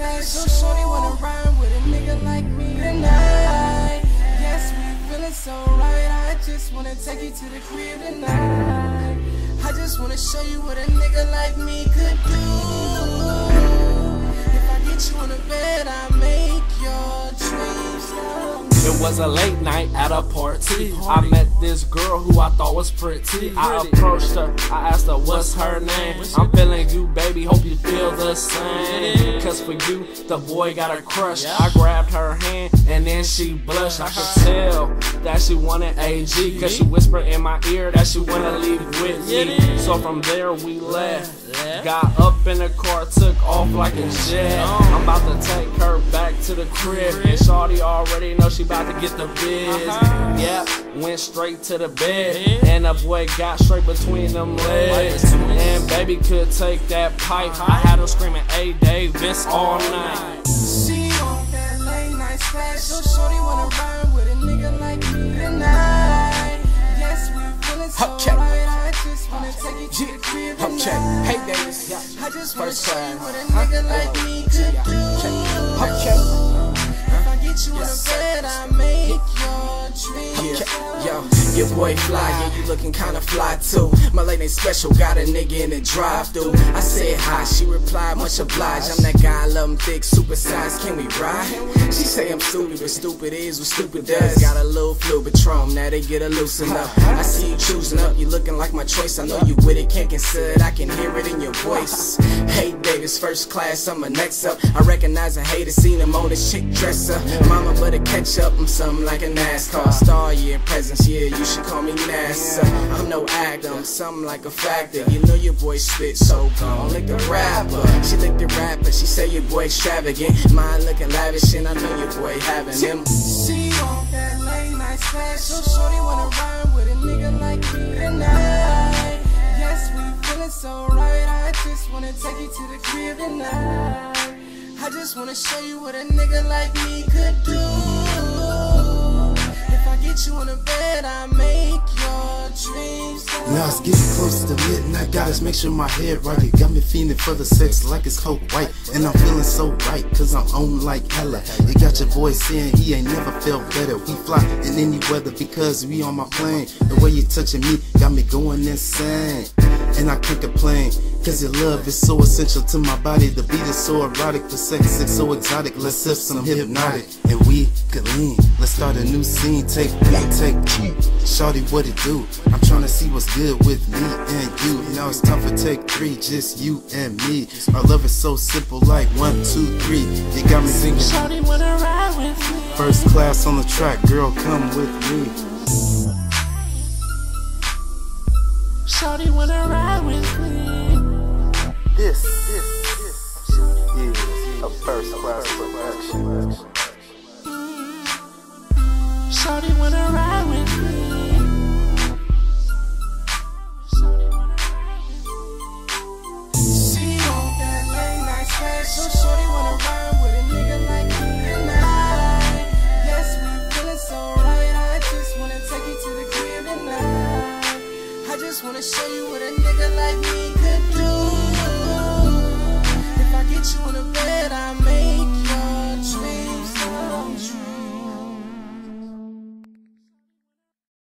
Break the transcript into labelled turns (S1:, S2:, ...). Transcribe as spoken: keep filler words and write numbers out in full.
S1: flash, so shorty wanna ride with a nigga like me tonight. Yes, we feeling so right, I just wanna take you to the crib tonight. I just wanna show you what a nigga like me could do. If I get you on the bed, I make your dreams come.
S2: It was a late night at a party. I met this girl who I thought was pretty. I approached her, I asked her what's her name. I'm feeling you, baby, hope you feel the same. Cause for you, the boy got a crush. I grabbed her hand and then she blushed. I could tell that she wanted A G, cause she whispered in my ear that she wanna leave with me. So from there we left. Got up in the car, took off like a jet. I'm about to take her back to the crib, and shawty already know she about to get the biz. Yep, went straight to the bed, and the boy got straight between them legs. And baby could take that pipe. I had her screaming A.Davis all night.
S1: She on that late night splash, so shorty wanna ride with a nigga like me tonight. Yes, we feeling so
S3: okay.
S1: right, I just wanna take you to the crib tonight.
S3: Okay, A.Davis,
S1: I just wanna
S3: first
S1: show
S3: class.
S1: you what a nigga like me could do.
S3: Okay.
S1: If I get you on the bed, I make your dreams
S3: Yeah,
S1: come.
S3: yo, your boy fly, yeah, you looking kinda fly too. My late ain't special, got a nigga in the drive-thru. I said hi, she replied, much obliged. I'm that guy, I love him thick, super size, can we ride? She say I'm stupid, but stupid is what stupid does. Got a little flu, Patron, now they get a loosen up. I see you choosing up, you looking like my choice. I know you with it, can't consider it, I can hear it in your voice. A.Davis, first class, I'm a next up. I recognize a hater, seen him on this chick dresser. Mama better catch up, I'm something like a NASCAR star, yeah, presence, yeah, you should call me NASA. I'm no actor, I'm something like a factor. You know your boy spit so gone, lick the rapper. She lick the rapper, she say your boy extravagant. Mine looking lavish, and I know your boy having them.
S1: She on that late night splash, so shorty wanna ride with a nigga like me tonight. Yes, we feeling so right, I just wanna take you to the crib tonight. I just wanna show you what a nigga like me could do. If I get you on the bed, I make your dreams come.
S4: Now it's getting close to midnight, gotta make sure my head right. You got me feeling for the sex like it's cold white. And I'm feeling so right, cause I'm on like hella. You got your boy saying he ain't never felt better. We fly in any weather because we on my plane. The way you touching me got me going insane. And I can't complain, cause your love is so essential to my body. The beat is so erotic, the sex is so exotic. Let's sip some hypnotic, and we could lean. Let's start a new scene, take one, take two. Shawty, what it do? I'm trying to see what's good with me and you. Now it's time for take three, just you and me. Our love is so simple, like one, two, three. You got me thinking,
S1: Shawty wanna ride with me.
S4: first class on the track, girl, come with me.
S1: Shawty wanna ride with me.
S4: This, this, this is a first class production.
S1: Shawty wanna ride with me. She on that late night splash, so shorty wanna ride with a nigga like me tonight. Yes, we feeling so right, I just wanna take you to the crib tonight. I just wanna show you what a nigga like me could do. If I get you on the bed, I make